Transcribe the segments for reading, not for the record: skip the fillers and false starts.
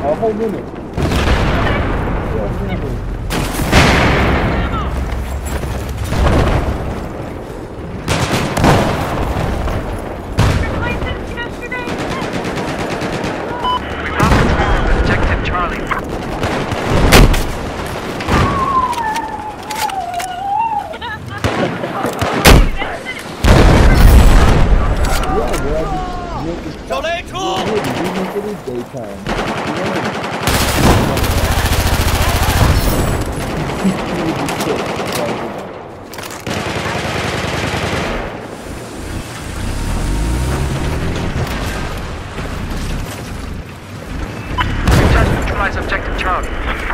A whole minute. Objective Charlie.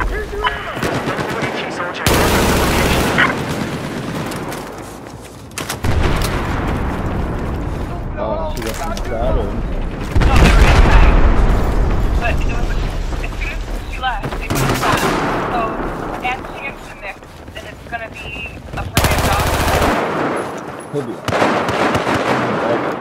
Oh, she got some shadow. No, they were inside. But it was, as soon as she left, they moved back. So, as she gets in there, then it's gonna be a friggin' dog. He'll be alright.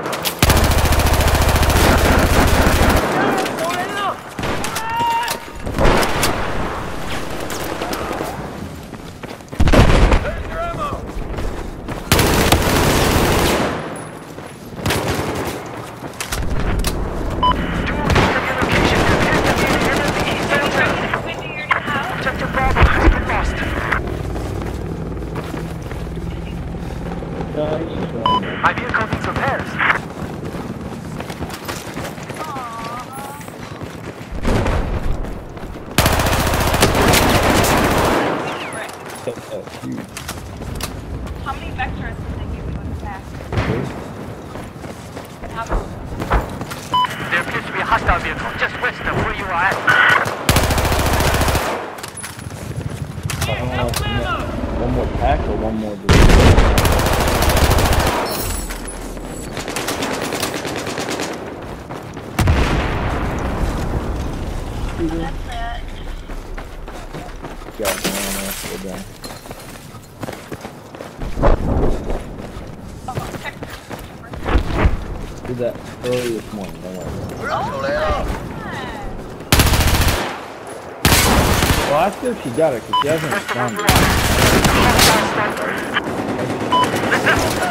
My vehicle needs repairs. How many vectors did they give you in the past? There appears to be a hostile vehicle just west of where you are at. One more pack or one more delivery? Got one else go down. Did that early this morning, don't worry. Well, ask her if she got it, because she hasn't responded.